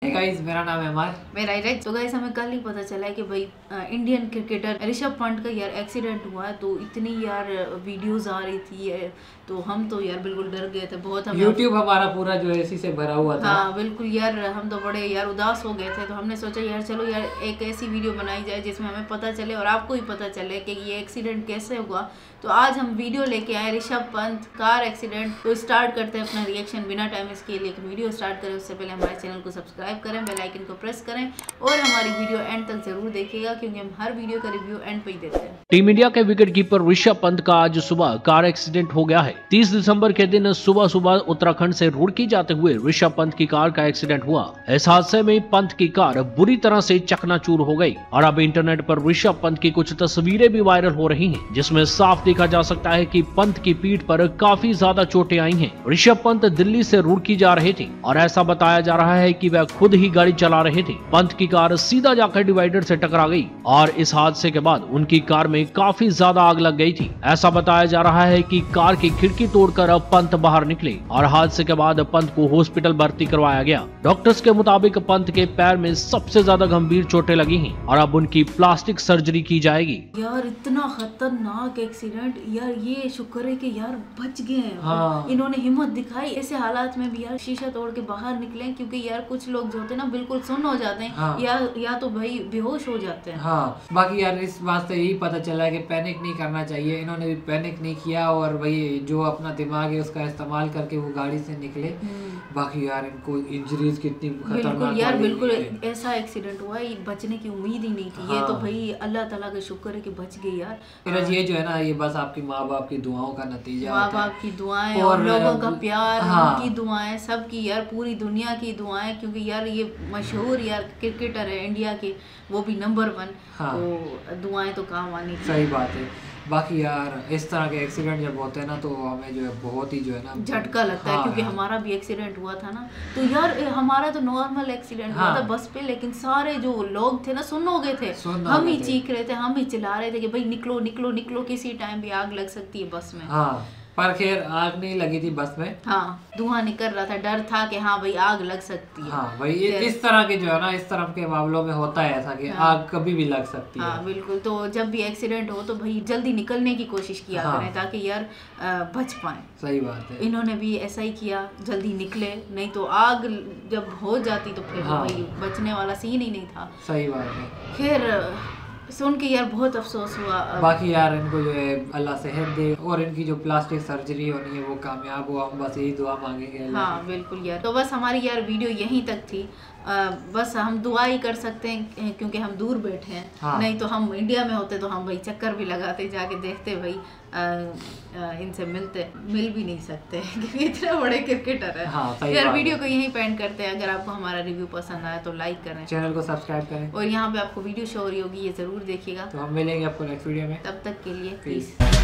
Guys, मेरा नाम है अमर। मेरा राइट। तो गाइस हमें कल ही पता चला है कि भाई इंडियन क्रिकेटर ऋषभ पंत का यार एक्सीडेंट हुआ है। तो इतनी यार वीडियोस आ रही थी तो हम तो यार बिल्कुल डर गए थे बहुत। हम YouTube हमारा पूरा जो है इसी से भरा हुआ था। हाँ बिल्कुल यार, हम तो बड़े यार उदास हो गए थे। तो हमने सोचा यार चलो यार एक ऐसी वीडियो बनाई जाए जिसमें हमें पता चले और आपको ही पता चले कि ये एक्सीडेंट कैसे हुआ। तो आज हम वीडियो लेके आए ऋषभ पंत कार एक्सीडेंट। तो स्टार्ट करते हैं अपना रिएक्शन बिना टाइम इसके। लेकिन वीडियो स्टार्ट करें उससे पहले हमारे चैनल को सब्सक्राइब करें, बेल आइकन को प्रेस करें और हमारी वीडियो एंड तक जरूर देखिएगा क्योंकि हम हर वीडियो का रिव्यू एंड पे ही देते हैं। टीम इंडिया के विकेटकीपर ऋषभ पंत का आज सुबह कार एक्सीडेंट हो गया है। 30 दिसंबर के दिन सुबह सुबह उत्तराखंड से रुड़की जाते हुए ऋषभ पंत की कार का एक्सीडेंट हुआ। इस हादसे में पंत की कार बुरी तरह से चकनाचूर हो गई और अब इंटरनेट पर ऋषभ पंत की कुछ तस्वीरें भी वायरल हो रही हैं, जिसमें साफ देखा जा सकता है कि पंत की पीठ पर काफी ज्यादा चोटें आई हैं। ऋषभ पंत दिल्ली से रुड़की जा रहे थे और ऐसा बताया जा रहा है कि वह खुद ही गाड़ी चला रहे थे। पंत की कार सीधा जाकर डिवाइडर से टकरा गई और इस हादसे के बाद उनकी कार में काफी ज्यादा आग लग गई थी। ऐसा बताया जा रहा है कि कार की खिड़की तोड़कर अब पंत बाहर निकले और हादसे के बाद पंत को हॉस्पिटल भर्ती करवाया गया। डॉक्टर्स के मुताबिक पंत के पैर में सबसे ज्यादा गंभीर चोटें लगी हैं और अब उनकी प्लास्टिक सर्जरी की जाएगी। यार इतना खतरनाक एक्सीडेंट यार, ये शुक्र है कि यार बच गए हैं। हाँ। इन्होंने हिम्मत दिखाई ऐसे हालात में भी यार शीशा तोड़ के बाहर निकले, क्योंकि यार कुछ लोग जो होते हैं ना बिल्कुल सुन्न हो जाते हैं। हाँ। या तो भाई बेहोश हो जाते हैं। हाँ, बाकी यार इस बात से यही पता चला है कि पैनिक नहीं करना चाहिए। इन्होंने भी पैनिक नहीं किया और वही जो अपना दिमाग है उसका इस्तेमाल करके वो गाड़ी से निकले। बाकी यार इनको इंजरीज कितनी खतरनाक यार बिल्कुल ऐसा एक्सीडेंट हुआ, ये बचने की उम्मीद ही नहीं थी। हाँ। ये तो भाई अल्लाह ताला का शुक्र है कि बच गए यार। ये जो है ना, ये बस आपकी माँ बाप की दुआओं का नतीजा माँ होता है। बाप की दुआएं और लोगों का प्यार, हाँ। उनकी दुआएं, सबकी यार पूरी दुनिया की दुआएं, क्योंकि यार ये मशहूर यार क्रिकेटर है इंडिया के, वो भी नंबर 1। हाँ। तो दुआएं तो काम आनी चाहिए। सही बात है। बाकी यार इस तरह के एक्सीडेंट जब होते हैं ना तो हमें जो है बहुत ही जो है ना झटका लगता है। क्योंकि हमारा भी एक्सीडेंट हुआ था ना, तो यार हमारा तो नॉर्मल एक्सीडेंट हुआ था बस पे, लेकिन सारे जो लोग थे ना सुन्न हो गए थे। हम ही चीख रहे थे, हम ही चिल्ला रहे थे कि भाई निकलो निकलो निकलो, किसी टाइम भी आग लग सकती है बस में। हाँ, पर खैर आग नहीं लगी थी बस में। हाँ, धुआं निकल रहा था, डर था कि हाँ भाई आग लग सकती है। हाँ भाई, इस तरह के जो है ना, इस तरह के मामलों में होता है ऐसा कि आग कभी भी लग सकती है। हाँ बिल्कुल। तो जब भी एक्सीडेंट हो तो भाई जल्दी निकलने की कोशिश किया करें ताकि यार बच पाए। सही बात है। इन्होंने भी ऐसा ही किया, जल्दी निकले, नहीं तो आग जब हो जाती तो फिर भाई बचने वाला सीन ही नहीं था। सही बात है। खैर सुन के यार बहुत अफसोस हुआ। बाकी यार इनको जो है अल्लाह सेहत दे और इनकी जो प्लास्टिक सर्जरी होनी है वो कामयाब हो, हम बस यही दुआ मांगेंगे। हाँ बिल्कुल यार। तो बस हमारी यार वीडियो यहीं तक थी। बस हम दुआ ही कर सकते हैं क्योंकि हम दूर बैठे हैं। हाँ। नहीं तो हम इंडिया में होते तो हम भाई चक्कर भी लगाते, जाके देखते भाई, इनसे मिल भी नहीं सकते क्योंकि इतने बड़े क्रिकेटर है। हाँ, यार वीडियो को यहीं पेंड करते हैं। अगर आपको हमारा रिव्यू पसंद आया तो लाइक करें, चैनल को सब्सक्राइब करें और यहाँ पे आपको वीडियो शो हो रही होगी, ये जरूर देखिएगा। तो हम मिलेंगे आपको नेक्स्ट वीडियो में। तब तक के लिए पीस।